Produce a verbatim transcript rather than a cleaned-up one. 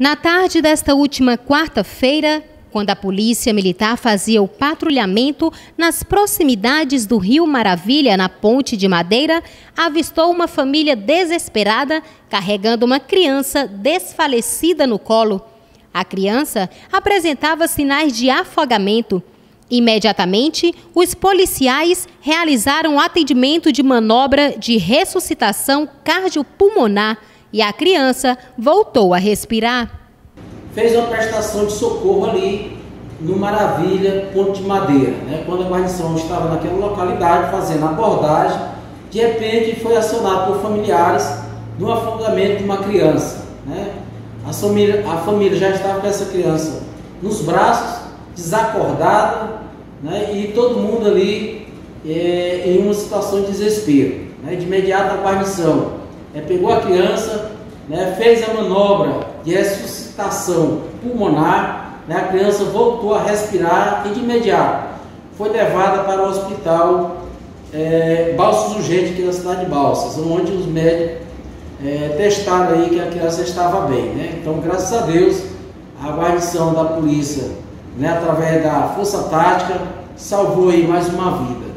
Na tarde desta última quarta-feira, quando a Polícia Militar fazia o patrulhamento nas proximidades do Rio Maravilha, na Ponte de Madeira, avistou uma família desesperada carregando uma criança desfalecida no colo. A criança apresentava sinais de afogamento. Imediatamente, os policiais realizaram o atendimento de manobra de ressuscitação cardiopulmonar e a criança voltou a respirar. Fez uma prestação de socorro ali no Maravilha, Ponte de Madeira, né? Quando a guarnição estava naquela localidade fazendo abordagem, de repente foi acionado por familiares no afogamento de uma criança, né? A família, a família já estava com essa criança nos braços, desacordada, né? E todo mundo ali é, em uma situação de desespero, né? De imediato a guarnição é, pegou a criança, né? Fez a manobra de ressuscitação pulmonar, né? A criança voltou a respirar e de imediato foi levada para o hospital é, Balsas Urgente, aqui na cidade de Balsas, onde os médicos é, testaram aí que a criança estava bem, né? Então, graças a Deus, a guarnição da polícia, né, através da Força Tática, salvou aí mais uma vida.